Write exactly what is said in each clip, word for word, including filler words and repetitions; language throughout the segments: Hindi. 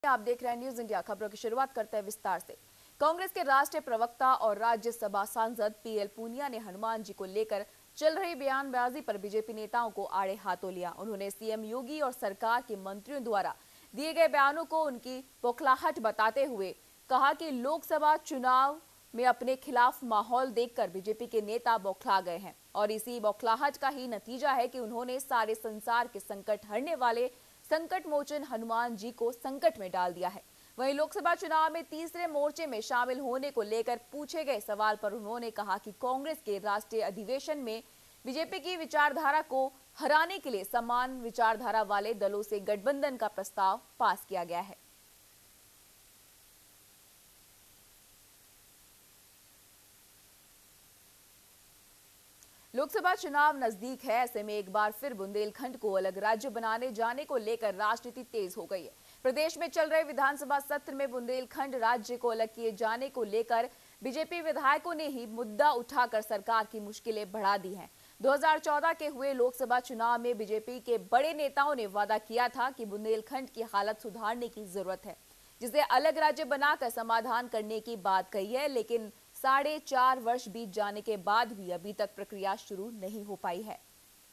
आप देख रहे हैं न्यूज इंडिया। खबरों की शुरुआत करते हैं विस्तार से। कांग्रेस के राष्ट्रीय प्रवक्ता और राज्यसभा सांसद पीएल पूनिया ने हनुमान जी को लेकर चल रही बयानबाजी पर बीजेपी नेताओं को आड़े हाथों लिया। उन्होंने सीएम योगी और सरकार के मंत्रियों द्वारा दिए गए बयानों को उनकी बौखलाहट बताते हुए कहा कि लोकसभा चुनाव में अपने खिलाफ माहौल देखकर बीजेपी के नेता बौखला गए हैं और इसी बौखलाहट का ही नतीजा है कि उन्होंने सारे संसार के संकट हरने वाले संकट मोचन हनुमान जी को संकट में डाल दिया है। वहीं लोकसभा चुनाव में तीसरे मोर्चे में शामिल होने को लेकर पूछे गए सवाल पर उन्होंने कहा कि कांग्रेस के राष्ट्रीय अधिवेशन में बीजेपी की विचारधारा को हराने के लिए समान विचारधारा वाले दलों से गठबंधन का प्रस्ताव पास किया गया है। लोकसभा चुनाव नजदीक है, ऐसे में एक बार फिर बुंदेलखंड को अलग राज्य बनाने जाने को लेकर राजनीति तेज हो गई है। प्रदेश में चल रहे विधानसभा सत्र में बुंदेलखंड राज्य को अलग किए जाने को लेकर बीजेपी विधायकों ने ही मुद्दा उठाकर सरकार की मुश्किलें बढ़ा दी हैं। दो हज़ार चौदह के हुए लोकसभा चुनाव में बीजेपी के बड़े नेताओं ने वादा किया था कि बुंदेलखंड की हालत सुधारने की जरूरत है, जिसे अलग राज्य बनाकर समाधान करने की बात कही है, लेकिन साढ़े चार वर्ष बीत जाने के बाद भी अभी तक प्रक्रिया शुरू नहीं हो पाई है।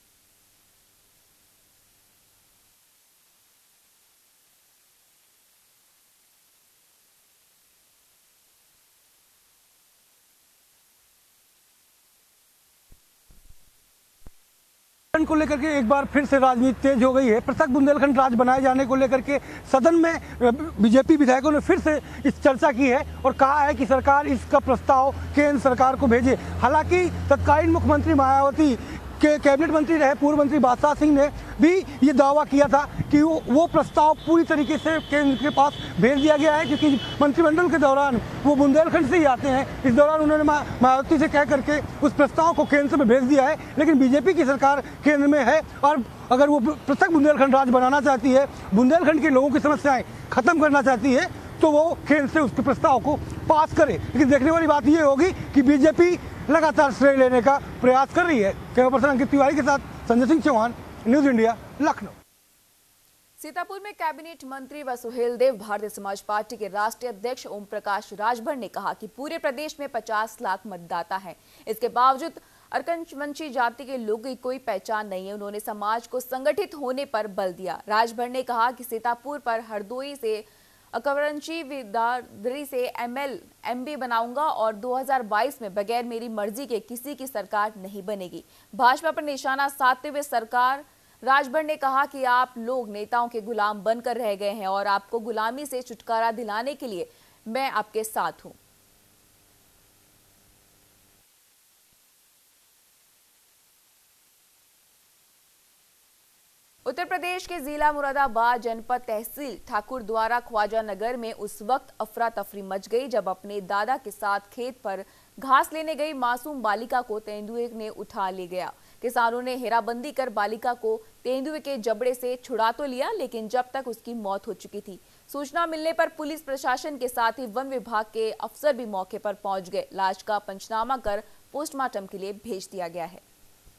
को लेकर के एक बार फिर से राजनीति तेज हो गई है। पृथक बुंदेलखंड राज्य बनाए जाने को लेकर के सदन में बीजेपी विधायकों ने फिर से इस चर्चा की है और कहा है कि सरकार इसका प्रस्ताव केंद्र सरकार को भेजे। हालांकि तत्कालीन मुख्यमंत्री मायावती के कैबिनेट मंत्री रहे पूर्व मंत्री बादशाह सिंह ने भी ये दावा किया था कि वो, वो प्रस्ताव पूरी तरीके से केंद्र के पास भेज दिया गया है, क्योंकि मंत्रिमंडल के दौरान वो बुंदेलखंड से ही आते हैं। इस दौरान उन्होंने मायावती से कह करके उस प्रस्ताव को केंद्र में भेज दिया है, लेकिन बीजेपी की सरकार केंद्र में है और अगर वो पृथक बुंदेलखंड राज्य बनाना चाहती है, बुंदेलखंड के लोगों की समस्याएं खत्म करना चाहती है, तो वो केंद्र से उसके प्रस्ताव को पास करे। लेकिन देखने वाली बात ये होगी कि बीजेपी लगातार श्रेय लेने का प्रयास कर रही है। कैमरा पर्सन अंकित तिवारी के साथ संजय सिंह चौहान, न्यूज इंडिया, लखनऊ। सीतापुर में कैबिनेट मंत्री व सुहेल देव भारतीय समाज पार्टी के राष्ट्रीय अध्यक्ष ओम प्रकाश राजभर ने कहा कि पूरे प्रदेश में पचास लाख मतदाता हैं, इसके बावजूद अर्कंचवंशी जाति के लोगों की कोई पहचान नहीं है। उन्होंने समाज को संगठित होने पर बल दिया। राजभर ने कहा कि सीतापुर पर हरदोई से अकवरंशी विदादरी से एमएल एमपी बनाऊंगा और दो हज़ार बाईस में बगैर मेरी मर्जी के किसी की सरकार नहीं बनेगी। भाजपा पर निशाना साधते हुए सरकार राजभर ने कहा कि आप लोग नेताओं के गुलाम बनकर रह गए हैं और आपको गुलामी से छुटकारा दिलाने के लिए मैं आपके साथ हूं। उत्तर प्रदेश के जिला मुरादाबाद जनपद तहसील ठाकुर द्वारा ख्वाजा नगर में उस वक्त अफरा तफरी मच गई जब अपने दादा के साथ खेत पर घास लेने गई मासूम बालिका को तेंदुए ने उठा ले गया। किसानों ने घेराबंदी कर बालिका को तेंदुए के जबड़े से छुड़ा तो लिया, लेकिन जब तक उसकी मौत हो चुकी थी। सूचना मिलने पर पुलिस प्रशासन के साथ ही वन विभाग के अफसर भी मौके पर पहुंच गए। लाश का पंचनामा कर पोस्टमार्टम के लिए भेज दिया गया है।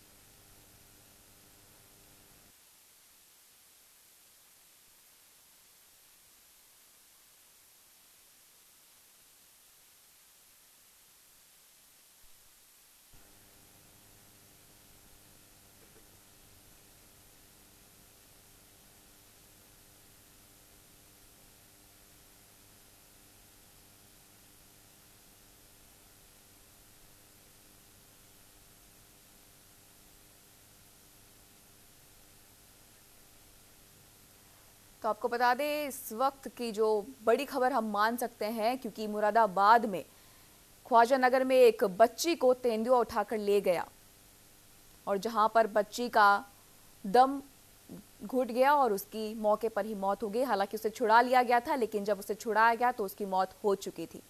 तो आपको बता दें इस वक्त की जो बड़ी खबर हम मान सकते हैं, क्योंकि मुरादाबाद में ख्वाजा नगर में एक बच्ची को तेंदुआ उठाकर ले गया और जहां पर बच्ची का दम घुट गया और उसकी मौके पर ही मौत हो गई। हालांकि उसे छुड़ा लिया गया था, लेकिन जब उसे छुड़ाया गया तो उसकी मौत हो चुकी थी।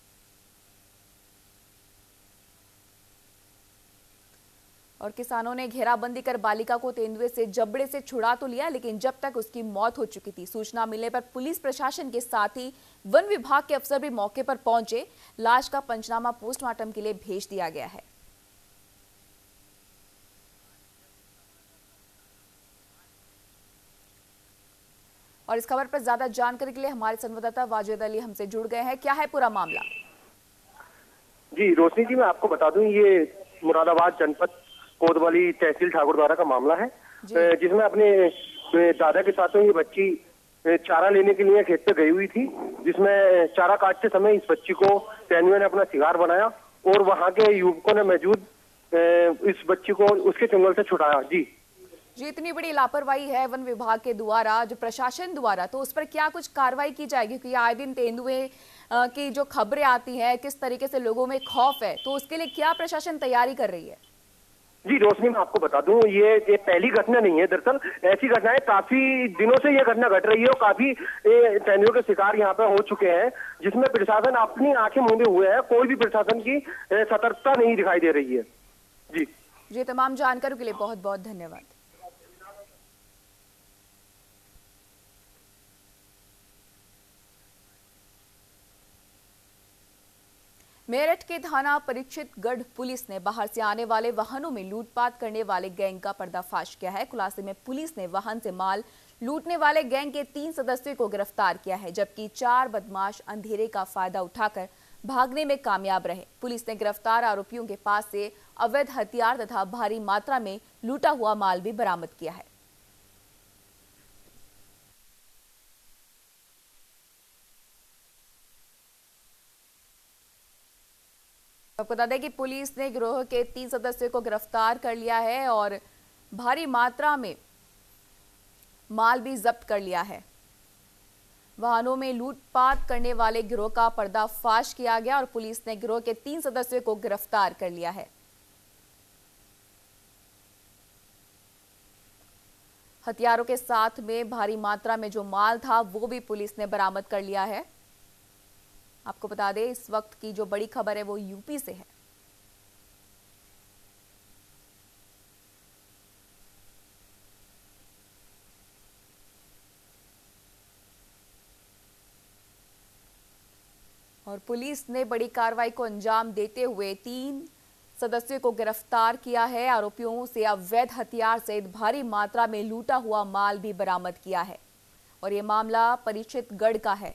और किसानों ने घेराबंदी कर बालिका को तेंदुए से जबड़े से छुड़ा तो लिया, लेकिन जब तक उसकी मौत हो चुकी थी। सूचना मिलने पर पुलिस प्रशासन के साथ ही वन विभाग के अफसर भी मौके पर पहुंचे। लाश का पंचनामा पोस्टमार्टम के लिए भेज दिया गया है। और इस खबर पर ज्यादा जानकारी के लिए हमारे संवाददाता वाजिद अली हमसे जुड़ गए हैं। क्या है पूरा मामला? जी रोशनी जी, मैं आपको बता दूं, ये मुरादाबाद जनपद कोतवाली तहसील ठाकुरद्वारा का मामला है, जिसमें अपने दादा के साथ ये बच्ची चारा लेने के लिए खेत पे गई हुई थी, जिसमें चारा काटते समय इस बच्ची को सैनियों ने अपना शिकार बनाया और वहां के युवकों ने मौजूद इस बच्ची को उसके जंगल से छुड़ाया। जी जी इतनी बड़ी लापरवाही है वन विभाग के द्वारा, जो प्रशासन द्वारा, तो उस पर क्या कुछ कार्रवाई की जाएगी? क्योंकि आए दिन तेंदुए की जो खबरें आती हैं, किस तरीके से लोगों में खौफ है, तो उसके लिए क्या प्रशासन तैयारी कर रही है? जी रोशनी, मैं आपको बता दूं, ये ये पहली घटना नहीं है। दरअसल ऐसी घटनाएं काफी दिनों से ये घटना घट रही है और काफी तेंदुओं के शिकार यहाँ पे हो चुके हैं, जिसमें प्रशासन अपनी आंखें मूंदे हुए है। कोई भी प्रशासन की सतर्कता नहीं दिखाई दे रही है। जी जी तमाम जानकारी के लिए बहुत बहुत धन्यवाद। मेरठ के थाना परीक्षित गढ़ पुलिस ने बाहर से आने वाले वाहनों में लूटपाट करने वाले गैंग का पर्दाफाश किया है। खुलासे में पुलिस ने वाहन से माल लूटने वाले गैंग के तीन सदस्यों को गिरफ्तार किया है, जबकि चार बदमाश अंधेरे का फायदा उठाकर भागने में कामयाब रहे। पुलिस ने गिरफ्तार आरोपियों के पास से अवैध हथियार तथा भारी मात्रा में लूटा हुआ माल भी बरामद किया है। आपको बता दें कि पुलिस ने गिरोह के तीन सदस्यों को गिरफ्तार कर लिया है और भारी मात्रा में माल भी जब्त कर लिया है। वाहनों में लूटपाट करने वाले गिरोह का पर्दाफाश किया गया और पुलिस ने गिरोह के तीन सदस्यों को गिरफ्तार कर लिया है। हथियारों के साथ में भारी मात्रा में जो माल था वो भी पुलिस ने बरामद कर लिया है। आपको बता दें, इस वक्त की जो बड़ी खबर है वो यूपी से है। और पुलिस ने बड़ी कार्रवाई को अंजाम देते हुए तीन सदस्यों को गिरफ्तार किया है। आरोपियों से अवैध हथियार सहित भारी मात्रा में लूटा हुआ माल भी बरामद किया है और ये मामला परीक्षित गढ़ का है।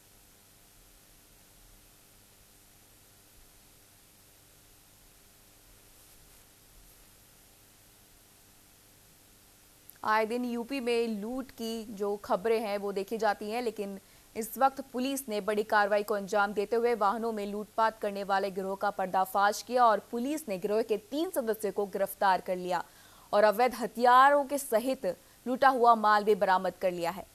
आए दिन यूपी में लूट की जो खबरें हैं वो देखी जाती हैं, लेकिन इस वक्त पुलिस ने बड़ी कार्रवाई को अंजाम देते हुए वाहनों में लूटपाट करने वाले गिरोह का पर्दाफाश किया और पुलिस ने गिरोह के तीन सदस्यों को गिरफ्तार कर लिया और अवैध हथियारों के सहित लूटा हुआ माल भी बरामद कर लिया है।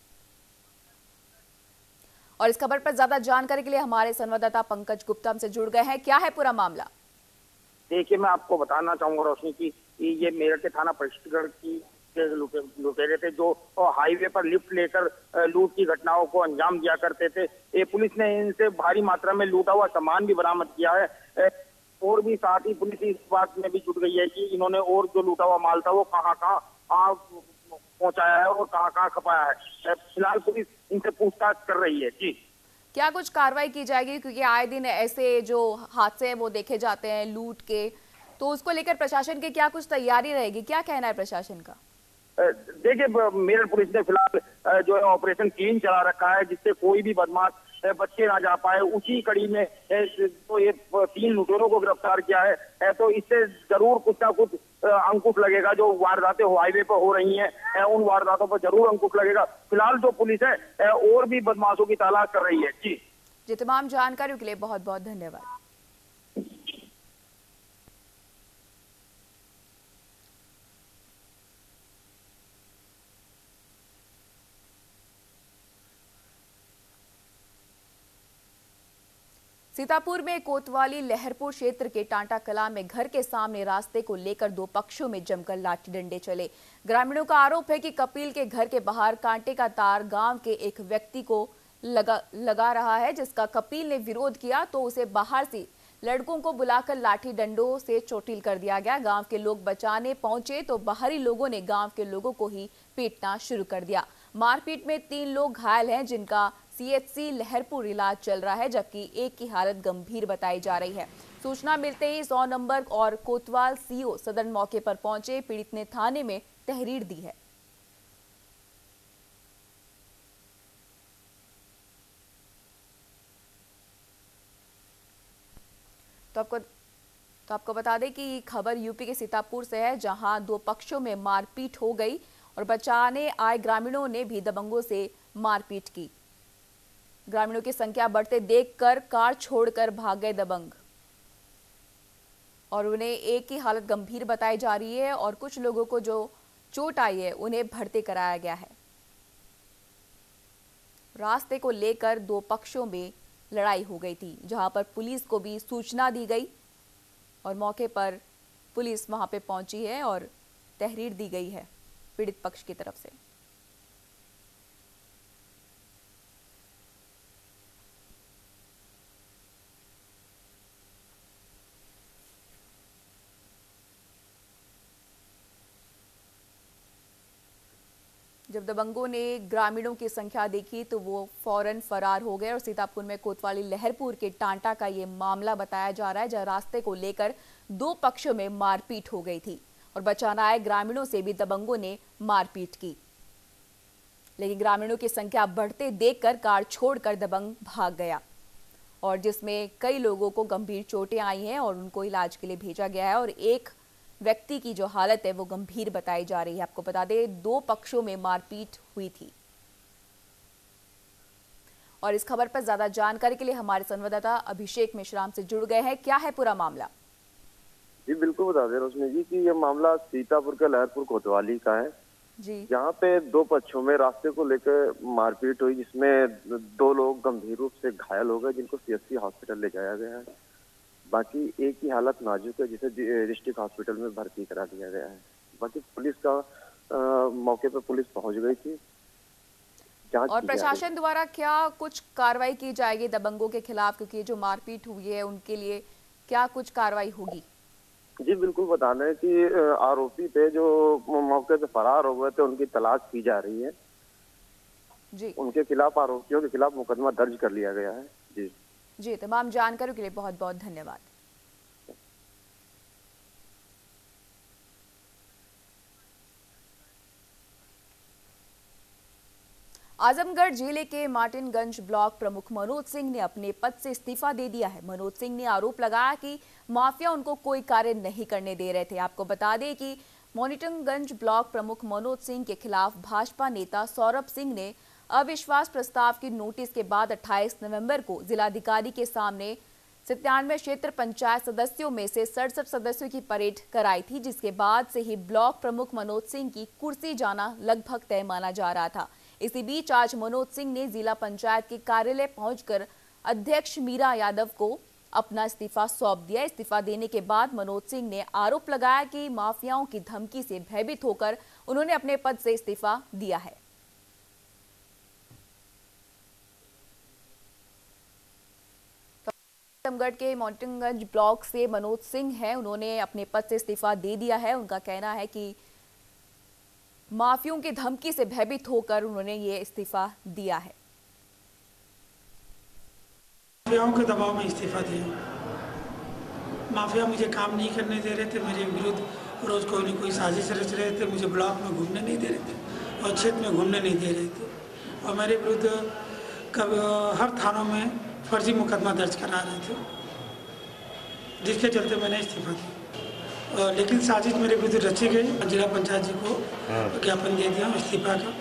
और इस खबर पर ज्यादा जानकारी के लिए हमारे संवाददाता पंकज गुप्ता हमसे जुड़ गए हैं। क्या है पूरा मामला? देखिए, मैं आपको बताना चाहूंगा रोशनी की, ये मेरठ के थाना परिषदगढ़ की लुटेरे थे जो हाईवे पर लिफ्ट लेकर लूट की घटनाओं को अंजाम दिया करते थे। ये पुलिस ने इनसे भारी मात्रा में लूटा हुआ सामान भी बरामद किया है और भी साथ ही पुलिस इस बात में भी जुट गई है कि इन्होंने और जो लूटा हुआ माल था वो कहाँ कहाँ पहुंचाया है और कहाँ कहाँ खपाया है। फिलहाल पुलिस इनसे पूछताछ कर रही है। जी क्या कुछ कार्रवाई की जाएगी? क्योंकि आए दिन ऐसे जो हादसे हैं वो देखे जाते हैं लूट के, तो उसको लेकर प्रशासन की क्या कुछ तैयारी रहेगी? क्या कहना है प्रशासन का? देखिए, मेरठ पुलिस ने फिलहाल जो है ऑपरेशन क्लीन चला रखा है, जिससे कोई भी बदमाश बच्चे ना जा पाए। उसी कड़ी में तो ये तीन लुटेरों को गिरफ्तार किया है, तो इससे जरूर कुछ ना कुछ अंकुश लगेगा। जो वारदातें हाईवे पर हो रही हैं उन वारदातों पर जरूर अंकुश लगेगा। फिलहाल जो पुलिस है और भी बदमाशों की तलाश कर रही है। जी जी तमाम जानकारियों के लिए बहुत बहुत धन्यवाद। सीतापुर में कोतवाली लहरपुर क्षेत्र के टांटा कला में घर के सामने रास्ते को लेकर दो पक्षों में जमकर लाठी डंडे चले। ग्रामीणों का आरोप है कि कपिल के घर के बाहर कांटे का तार गांव के एक व्यक्ति को लगा लगा रहा है, जिसका कपिल ने विरोध किया तो उसे बाहर से लड़कों को बुलाकर लाठी डंडों से चोटिल कर दिया गया। गांव के लोग बचाने पहुंचे तो बाहरी लोगों ने गांव के लोगों को ही पीटना शुरू कर दिया। मारपीट में तीन लोग घायल हैं, जिनका सीएचसी लहरपुर इलाज चल रहा है, जबकि एक की हालत गंभीर बताई जा रही है। सूचना मिलते ही सौ नंबर और कोतवाल सीओ सदन मौके पर पहुंचे। पीड़ित ने थाने में तहरीर दी है। तो आपको तो आपको बता दें कि खबर यूपी के सीतापुर से है, जहां दो पक्षों में मारपीट हो गई और बचाने आए ग्रामीणों ने भी दबंगों से मारपीट की। ग्रामीणों की संख्या बढ़ते देखकर कार छोड़कर भाग गए दबंग और उन्हें एक की हालत गंभीर बताई जा रही है और कुछ लोगों को जो चोट आई है उन्हें भर्ती कराया गया है। रास्ते को लेकर दो पक्षों में लड़ाई हो गई थी, जहां पर पुलिस को भी सूचना दी गई और मौके पर पुलिस वहां पे पहुंची है और तहरीर दी गई है पीड़ित पक्ष की तरफ से। जब दबंगों ने ग्रामीणों की संख्या देखी तो वो फौरन फरार हो गए और सीतापुर में कोतवाली लहरपुर के टांटा का ये मामला बताया जा रहा है, जहां रास्ते को लेकर दो पक्षों में मारपीट हो गई थी और बचाना आए ग्रामीणों से भी दबंगों ने मारपीट की, लेकिन ग्रामीणों की संख्या बढ़ते देखकर कार छोड़कर दबंग भाग गया और जिसमें कई लोगों को गंभीर चोटें आई हैं और उनको इलाज के लिए भेजा गया है और एक व्यक्ति की जो हालत है वो गंभीर बताई जा रही है। आपको बता दें, दो पक्षों में मारपीट हुई थी। और इस खबर पर ज्यादा जानकारी के लिए हमारे संवाददाता अभिषेक मेश्राम से जुड़ गए हैं। क्या है पूरा मामला? जी बिल्कुल बता दें रोशनी जी कि यह मामला सीतापुर के लहरपुर कोतवाली का है जी। यहाँ पे दो पक्षों में रास्ते को लेकर मारपीट हुई, जिसमें दो लोग गंभीर रूप से घायल हो गए, जिनको सीएससी हॉस्पिटल ले जाया गया है। बाकी एक की हालत नाजुक है, जिसे डिस्ट्रिक्ट हॉस्पिटल में भर्ती करा दिया गया है। बाकी पुलिस का आ, मौके पर पुलिस पहुंच गई थी। जांच और प्रशासन द्वारा क्या कुछ कार्रवाई की जाएगी दबंगों के खिलाफ, क्योंकि जो मारपीट हुई है उनके लिए क्या कुछ कार्रवाई होगी? जी बिल्कुल बता रहे कि आरोपी थे जो मौके से फरार हो गए थे, उनकी तलाश की जा रही है जी। उनके खिलाफ, आरोपियों के खिलाफ मुकदमा दर्ज कर लिया गया है। जी जी, तमाम जानकारी के लिए बहुत बहुत धन्यवाद। आजमगढ़ जिले के मार्टिनगंज ब्लॉक प्रमुख मनोज सिंह ने अपने पद से इस्तीफा दे दिया है। मनोज सिंह ने आरोप लगाया कि माफिया उनको कोई कार्य नहीं करने दे रहे थे। आपको बता दें कि मार्टिनगंज ब्लॉक प्रमुख मनोज सिंह के खिलाफ भाजपा नेता सौरभ सिंह ने अविश्वास प्रस्ताव की नोटिस के बाद अट्ठाईस नवंबर को जिलाधिकारी के सामने सत्तानवे क्षेत्र पंचायत सदस्यों में से सड़सठ सदस्यों की परेड कराई थी, जिसके बाद से ही ब्लॉक प्रमुख मनोज सिंह की कुर्सी जाना लगभग तय माना जा रहा था। इसी बीच आज मनोज सिंह ने जिला पंचायत के कार्यालय पहुंचकर अध्यक्ष मीरा यादव को अपना इस्तीफा सौंप दिया। इस्तीफा देने के बाद मनोज सिंह ने आरोप लगाया कि माफियाओं की धमकी से भयभीत होकर उन्होंने अपने पद से इस्तीफा दिया है। आजमगढ़ के मार्टिनगंज ब्लॉक से मनोज सिंह हैं, उन्होंने अपने पद से इस्तीफा दे दिया है। उनका कहना है कि माफियों की धमकी से भयभीत होकर उन्होंने ये इस्तीफा दिया है। माफियाओं के दबाव में इस्तीफा दिया। माफिया मुझे काम नहीं करने दे रहे थे, मेरे विरुद्ध रोज कोई न कोई साजिश रच रहे थे, मुझे ब्लॉक में घूमने नहीं दे रहे थे और क्षेत्र में घूमने नहीं दे रहे थे और मेरे विरुद्ध कब हर थानों में फर्जी मुकदमा दर्ज करा रहे थे, जिसके चलते मैंने इस्तीफा दिया। लेकिन साजिश मेरे विरुद्ध रची गई। जिला पंचायत जी को ज्ञापन दे दिया इस्तीफा का।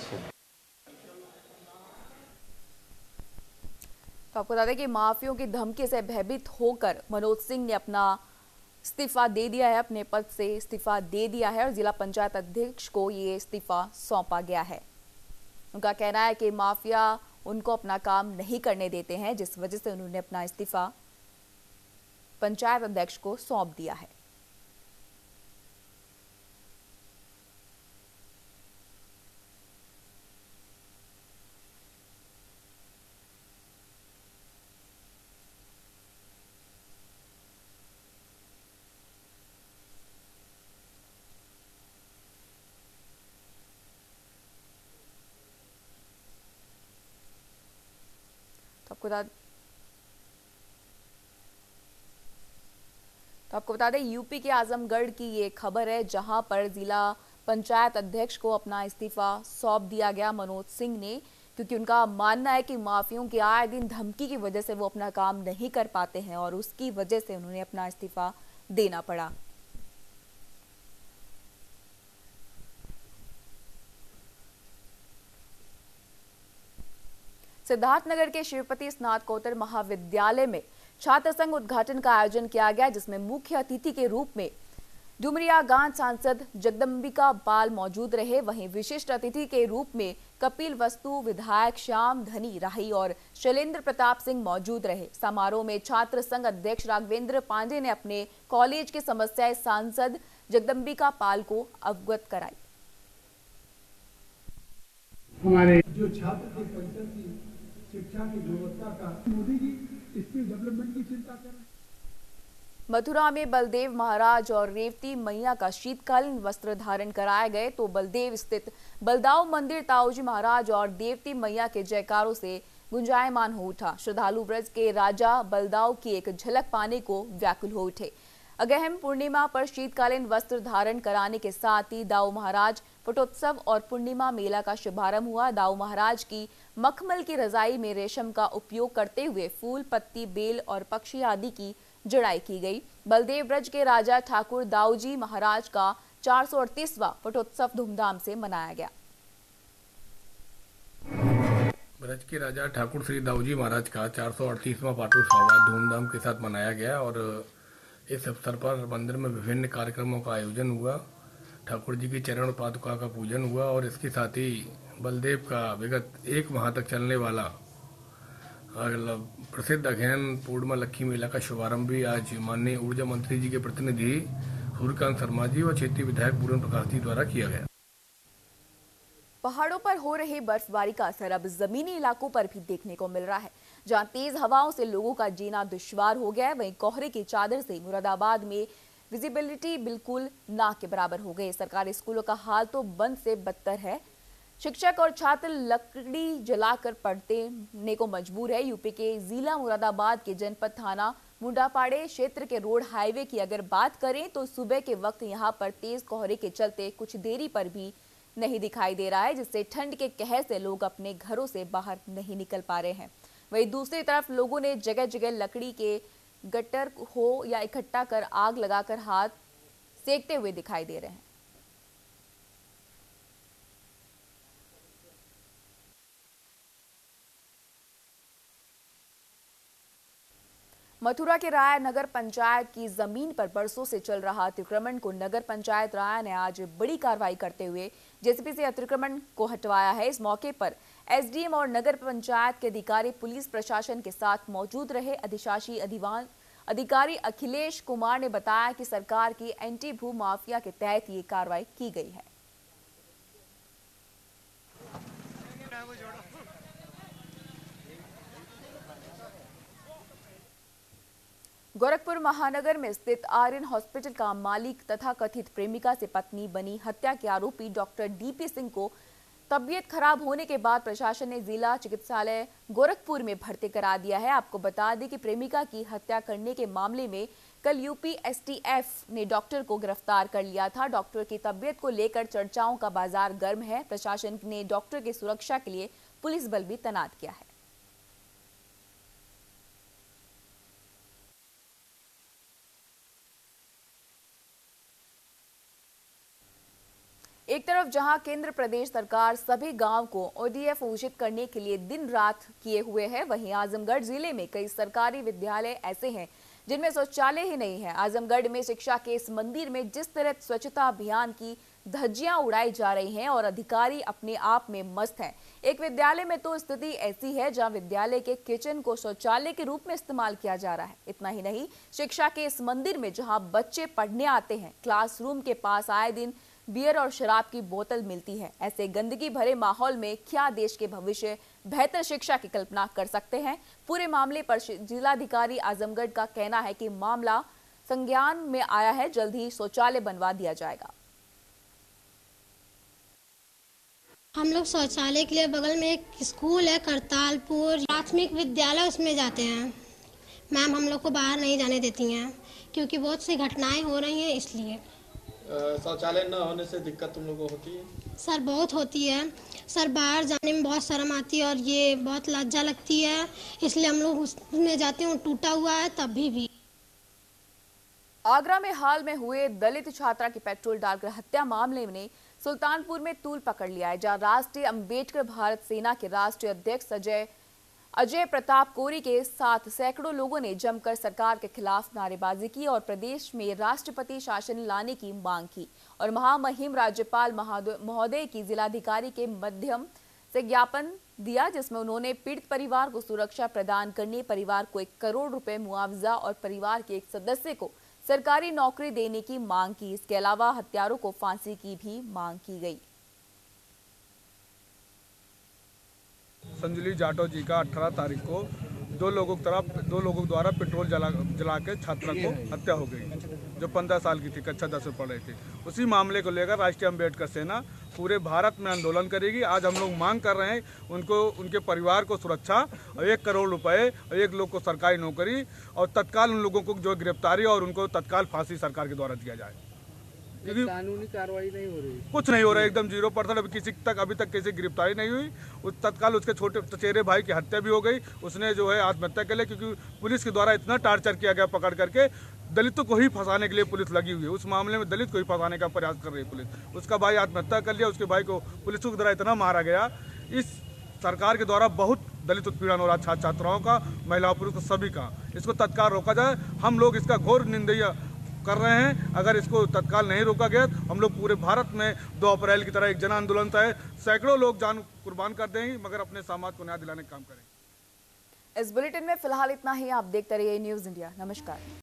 तो आपको बता दें कि माफियों की धमकी से भयभीत होकर मनोज सिंह ने अपना इस्तीफा दे दिया है, अपने पद से इस्तीफा दे दिया है और जिला पंचायत अध्यक्ष को ये इस्तीफा सौंपा गया है। उनका कहना है कि माफिया उनको अपना काम नहीं करने देते हैं, जिस वजह से उन्होंने अपना इस्तीफा पंचायत अध्यक्ष को सौंप दिया है। आपको बता तो आपको बता दें यूपी के आजमगढ़ की ये खबर है, जहां पर जिला पंचायत अध्यक्ष को अपना इस्तीफा सौंप दिया गया। मनोज सिंह ने क्योंकि उनका मानना है कि माफियों के आए दिन धमकी की वजह से वो अपना काम नहीं कर पाते हैं और उसकी वजह से उन्होंने अपना इस्तीफा देना पड़ा। सिद्धार्थनगर के शिवपति स्नातकोत्तर महाविद्यालय में छात्र संघ उद्घाटन का आयोजन किया गया, जिसमें मुख्य अतिथि के रूप में डुमरियागांव सांसद जगदम्बिका पाल मौजूद रहे। वहीं विशिष्ट अतिथि के रूप में कपिल वस्तु, विधायक श्याम धनी राही और शैलेंद्र प्रताप सिंह मौजूद रहे। समारोह में छात्र संघ अध्यक्ष राघवेंद्र पांडे ने अपने कॉलेज की समस्याएं सांसद जगदम्बिका पाल को अवगत कराई। हमारे जो छात्र के परिसर की शिक्षा की गुणवत्ता का मोदी जी स्किल डेवलपमेंट की चिंता कर रहे हैं। मथुरा में बलदेव महाराज और रेवती मैया का शीतकालीन वस्त्र धारण कराए गए तो बलदेव स्थित बलदाऊ मंदिर ताऊजी महाराज और देवती मैया के जयकारों से गुंजायमान हो उठा। श्रद्धालु ब्रज के राजा बलदाऊ की एक झलक पाने को व्याकुल हो उठे। अगहम पूर्णिमा पर शीतकालीन वस्त्र धारण कराने के साथ ही दाऊ महाराज पटोत्सव और पूर्णिमा मेला का शुभारंभ हुआ। दाऊ महाराज की मखमल की रजाई में रेशम का उपयोग करते हुए फूल, पत्ती, बेल और पक्षी आदि की जड़ाई की गई। बलदेव ब्रज के राजा ठाकुर दाऊजी महाराज का चार सौ अड़तीसवां पटोत्सव धूमधाम से मनाया गया। ब्रज के राजा ठाकुर श्री दाऊजी महाराज का चार सौ अड़तीसवां पाटोत्सव धूमधाम के साथ मनाया गया और इस अवसर पर मंदिर में विभिन्न कार्यक्रमों का आयोजन हुआ। ठाकुर जी की चरण पादुका का पूजन हुआ और इसके साथ ही बलदेव का विगत एक माह तक चलने वाला प्रसिद्ध अगहन पूर्णिमा लक्की मेला का शुभारंभ भी आज माननीय ऊर्जा मंत्री जी के प्रतिनिधि सूर्यकांत शर्मा जी और क्षेत्रीय विधायक पूरन प्रकाश जी द्वारा किया गया। पहाड़ों पर हो रही बर्फबारी का असर अब जमीनी इलाकों पर भी देखने को मिल रहा है, जहां तेज हवाओं से लोगों का जीना दुश्वार हो गया है। वहीं कोहरे की चादर से मुरादाबाद में विजिबिलिटी बिल्कुल ना के बराबर हो गई। सरकारी स्कूलों का हाल तो बंद से बदतर है। शिक्षक और छात्र लकड़ी जलाकर पढ़ने को मजबूर है। यूपी के जिला मुरादाबाद के जनपद थाना मुंडापाड़े क्षेत्र के रोड हाईवे की अगर बात करें तो सुबह के वक्त यहां पर तेज कोहरे के चलते कुछ देरी पर भी नहीं दिखाई दे रहा है, जिससे ठंड के कहर से लोग अपने घरों से बाहर नहीं निकल पा रहे हैं। वहीं दूसरी तरफ लोगों ने जगह जगह लकड़ी के गट्टर हो या इकट्ठा कर आग लगाकर हाथ सेकते हुए दिखाई दे रहे हैं। मथुरा के राय नगर पंचायत की जमीन पर बरसों से चल रहा अतिक्रमण को नगर पंचायत राय ने आज बड़ी कार्रवाई करते हुए जेसीबी से अतिक्रमण को हटवाया है। इस मौके पर एसडीएम और नगर पंचायत के अधिकारी पुलिस प्रशासन के साथ मौजूद रहे। अधिशासी अधिवान अधिकारी अखिलेश कुमार ने बताया कि सरकार की एंटी भू माफिया के तहत ये कार्रवाई की गई है। गोरखपुर महानगर में स्थित आर्यन हॉस्पिटल का मालिक तथा कथित प्रेमिका से पत्नी बनी हत्या के आरोपी डॉक्टर डीपी सिंह को तबीयत खराब होने के बाद प्रशासन ने जिला चिकित्सालय गोरखपुर में भर्ती करा दिया है। आपको बता दें कि प्रेमिका की हत्या करने के मामले में कल यूपी एसटीएफ ने डॉक्टर को गिरफ्तार कर लिया था। डॉक्टर की तबीयत को लेकर चर्चाओं का बाजार गर्म है। प्रशासन ने डॉक्टर की सुरक्षा के लिए पुलिस बल भी तैनात किया है। एक तरफ जहां केंद्र प्रदेश सरकार सभी गांव को ओडीएफ घोषित करने के लिए दिन रात किए हुए है, वहीं आजमगढ़ जिले में कई सरकारी विद्यालय ऐसे हैं जिनमें शौचालय ही नहीं है। आजमगढ़ में शिक्षा के इस मंदिर में जिस तरह स्वच्छता अभियान की धज्जियां उड़ाई जा रही हैं और अधिकारी अपने आप में मस्त हैं। एक विद्यालय में तो स्थिति ऐसी है जहां विद्यालय के किचन को शौचालय के रूप में इस्तेमाल किया जा रहा है। इतना ही नहीं, शिक्षा के इस मंदिर में जहां बच्चे पढ़ने आते हैं, क्लासरूम के पास आए दिन बियर और शराब की बोतल मिलती है। ऐसे गंदगी भरे माहौल में क्या देश के भविष्य बेहतर शिक्षा की कल्पना कर सकते हैं? पूरे मामले पर जिलाधिकारी आजमगढ़ का कहना है कि मामला संज्ञान में आया है, जल्द ही शौचालय बनवा दिया जाएगा। हम लोग शौचालय के लिए बगल में एक स्कूल है करतालपुर प्राथमिक विद्यालय, उसमें जाते हैं। मैम हम लोग को बाहर नहीं जाने देती हैं क्योंकि बहुत सी घटनाएं हो रही हैं, इसलिए शौचालय न होने से दिक्कत तुम लोगों को होती है? सर बहुत होती है सर, बाहर जाने में बहुत शर्म आती है और ये बहुत लज्जा लगती है, इसलिए हम लोग उसमें जाते हैं। टूटा हुआ है तभी भी। आगरा में हाल में हुए दलित छात्रा की पेट्रोल डालकर हत्या मामले में सुल्तानपुर में तूल पकड़ लिया है, जहां राष्ट्रीय अंबेडकर भारत सेना के राष्ट्रीय अध्यक्ष अजय अजय प्रताप कोरी के साथ सैकड़ों लोगों ने जमकर सरकार के खिलाफ नारेबाजी की और प्रदेश में राष्ट्रपति शासन लाने की मांग की और महामहिम राज्यपाल महोदय की जिलाधिकारी के माध्यम से ज्ञापन दिया, जिसमें उन्होंने पीड़ित परिवार को सुरक्षा प्रदान करने, परिवार को एक करोड़ रुपए मुआवजा और परिवार के एक सदस्य को सरकारी नौकरी देने की मांग की। इसके अलावा हत्यारों को फांसी की भी मांग की गई। संजली जाटव जी का अठारह तारीख को दो लोगों की तरफ दो लोगों द्वारा पेट्रोल जला जला के छात्रा को हत्या हो गई, जो पंद्रह साल की थी, कक्षा दस में पढ़ रही थी। उसी मामले को लेकर राष्ट्रीय अंबेडकर सेना पूरे भारत में आंदोलन करेगी। आज हम लोग मांग कर रहे हैं उनको, उनके परिवार को सुरक्षा और एक करोड़ रुपए और एक लोग को सरकारी नौकरी और तत्काल उन लोगों को जो गिरफ्तारी और उनको तत्काल फांसी सरकार के द्वारा दिया जाए। क्योंकि कानूनी कार्रवाई नहीं हो रही, कुछ नहीं हो रहा है, एकदम जीरो परसेंट। अभी किसी तक अभी तक किसी गिरफ्तारी नहीं हुई। उस तत्काल उसके छोटे चचेरे भाई की हत्या भी हो गई, उसने जो है आत्महत्या कर लिया, क्योंकि पुलिस के द्वारा इतना टार्चर किया गया पकड़ करके। दलितों को ही फंसाने के लिए पुलिस लगी हुई है, उस मामले में दलित को ही फंसाने का प्रयास कर रही है पुलिस। उसका भाई आत्महत्या कर लिया, उसके भाई को पुलिस के द्वारा इतना मारा गया। इस सरकार के द्वारा बहुत दलित उत्पीड़न हो रहा, छात्र छात्राओं का, महिला पुरुष सभी का। इसको तत्काल रोका जाए। हम लोग इसका घोर निंदनीय कर रहे हैं। अगर इसको तत्काल नहीं रोका गया तो हम लोग पूरे भारत में दो अप्रैल की तरह एक जन आंदोलन तय, सैकड़ों लोग जान कुर्बान कर देंगे, मगर अपने समाज को न्याय दिलाने का काम करेंगे। इस बुलेटिन में फिलहाल इतना ही। आप देखते रहिए न्यूज़ इंडिया। नमस्कार।